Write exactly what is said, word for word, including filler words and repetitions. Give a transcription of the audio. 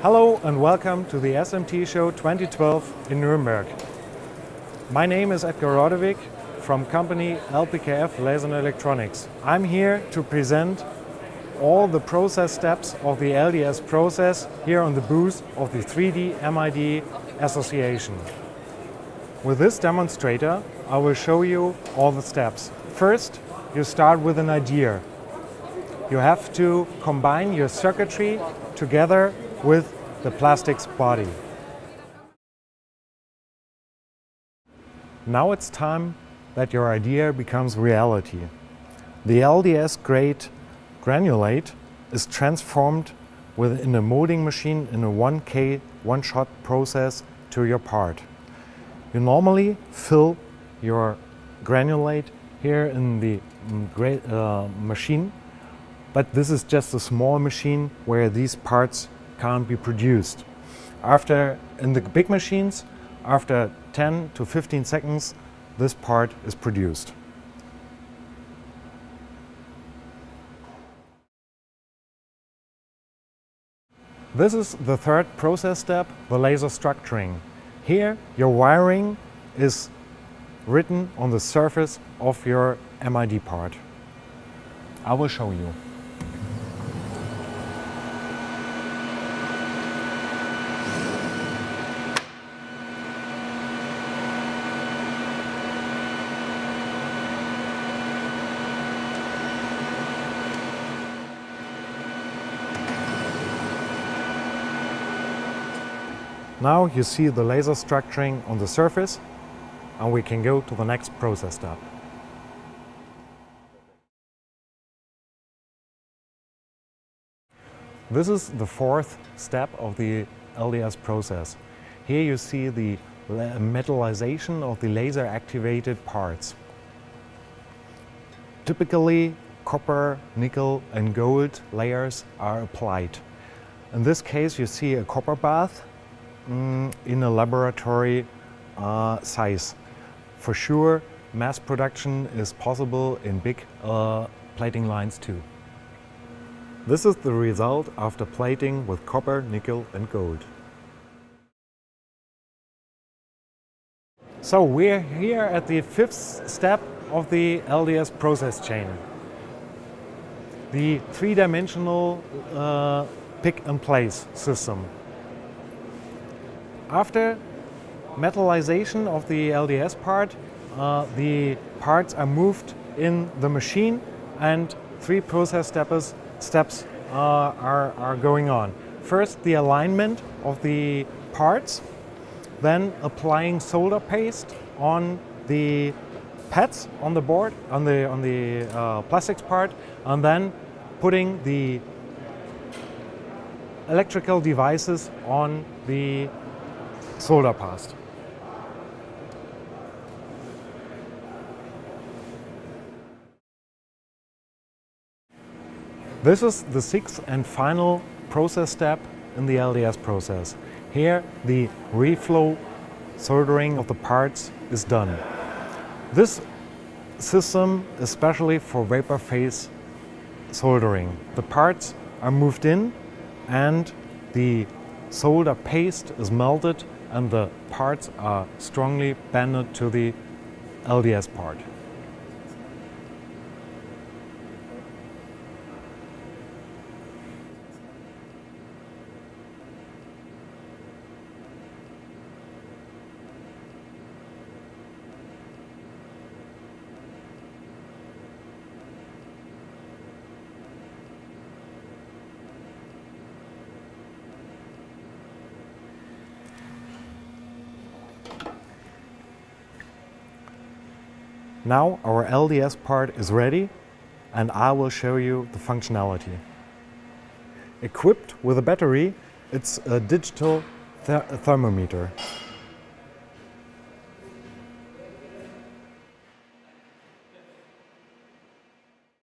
Hello and welcome to the S M T Show twenty twelve in Nuremberg. My name is Edgar Roddewig from company L P K F Laser Electronics. I'm here to present all the process steps of the L D S process here on the booth of the three D M I D Association. With this demonstrator, I will show you all the steps. First, you start with an idea. You have to combine your circuitry together with the plastics body. Now it's time that your idea becomes reality. The L D S grade granulate is transformed within a molding machine in a one K one-shot process to your part. You normally fill your granulate here in the uh, machine, but this is just a small machine where these parts can't be produced. After, in the big machines, after ten to fifteen seconds, this part is produced. This is the third process step, the laser structuring. Here, your wiring is written on the surface of your M I D part. I will show you. Now you see the laser structuring on the surface, and we can go to the next process step. This is the fourth step of the L D S process. Here you see the metallization of the laser activated parts. Typically, copper, nickel and gold layers are applied. In this case, you see a copper bath in a laboratory uh, size. For sure, mass production is possible in big uh, plating lines too. This is the result after plating with copper, nickel and gold. So we're here at the fifth step of the L D S process chain. The three-dimensional uh, pick and place system. After metallization of the L D S part, uh, the parts are moved in the machine and three process steps, steps uh, are, are going on. First, the alignment of the parts, then applying solder paste on the pads on the board, on the, on the uh, plastics part, and then putting the electrical devices on the solder paste. This is the sixth and final process step in the L D S process. Here the reflow soldering of the parts is done. This system is especially for vapor phase soldering. The parts are moved in and the solder paste is melted and the parts are strongly banded to the L D S part. Now our L D S part is ready and I will show you the functionality. Equipped with a battery, it's a digital th thermometer.